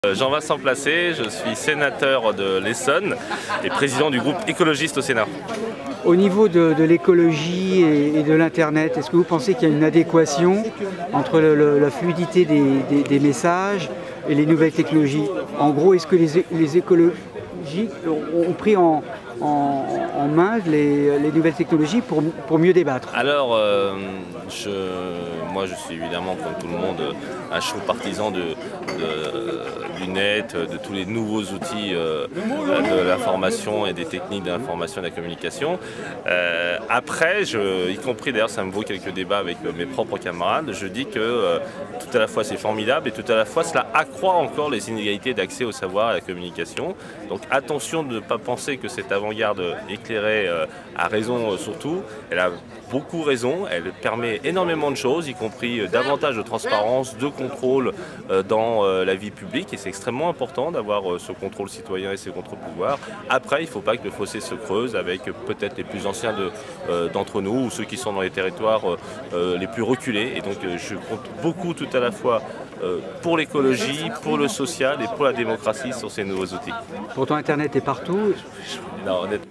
Jean-Vincent Placé, je suis sénateur de l'Essonne et président du groupe écologiste au Sénat. Au niveau de l'écologie et de l'Internet, est-ce que vous pensez qu'il y a une adéquation entre la fluidité des messages et les nouvelles technologies? En gros, est-ce que les écologistes ont pris en main les nouvelles technologies pour mieux débattre? Alors, moi je suis évidemment, comme tout le monde, un chaud partisan du net, de tous les nouveaux outils de l'information et des techniques de l'information et de la communication. Après, y compris d'ailleurs, ça me vaut quelques débats avec mes propres camarades, je dis que tout à la fois c'est formidable et tout à la fois cela accroît encore les inégalités d'accès au savoir et à la communication. Donc attention de ne pas penser que cette avant-garde éclairée a raison sur tout. Elle a beaucoup raison, elle permet énormément de choses, y compris davantage de transparence, de contrôle dans la vie publique, et c'est extrêmement important d'avoir ce contrôle citoyen et ce contrôle pouvoir. Après, il ne faut pas que le fossé se creuse avec peut-être les plus anciens d'entre nous ou ceux qui sont dans les territoires les plus reculés, et donc je compte beaucoup tout à la fois pour l'écologie, pour le social et pour la démocratie sur ces nouveaux outils. Pourtant Internet est partout. Non, honnêtement.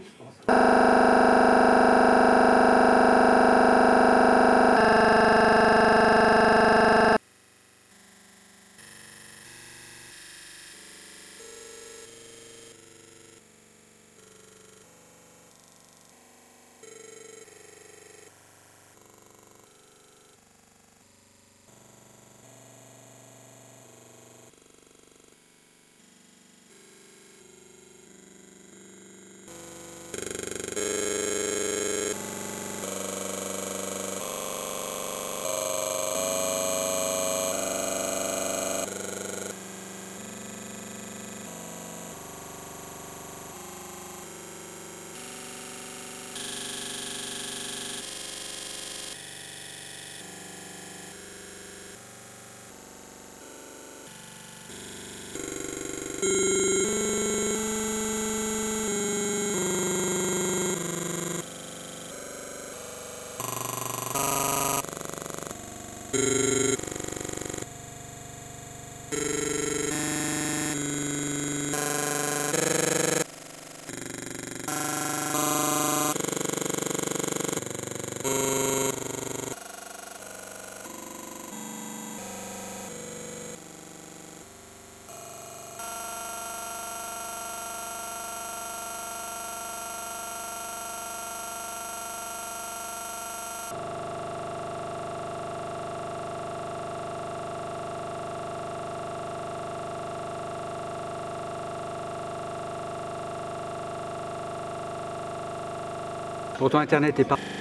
Pourtant Internet est partout.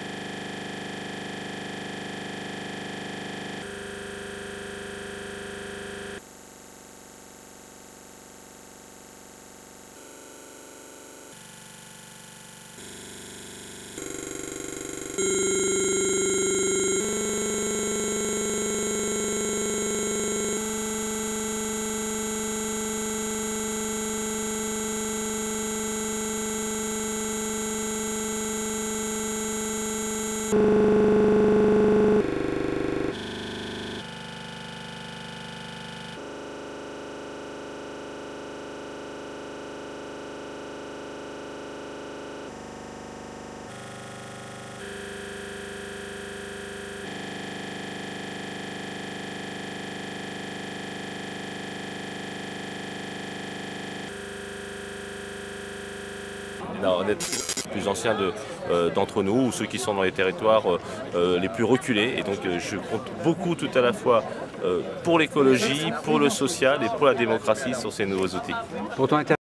Non, honnêtement, les plus anciens d'entre nous ou ceux qui sont dans les territoires les plus reculés, et donc je compte beaucoup tout à la fois pour l'écologie, pour le social et pour la démocratie sur ces nouveaux outils. Pourtant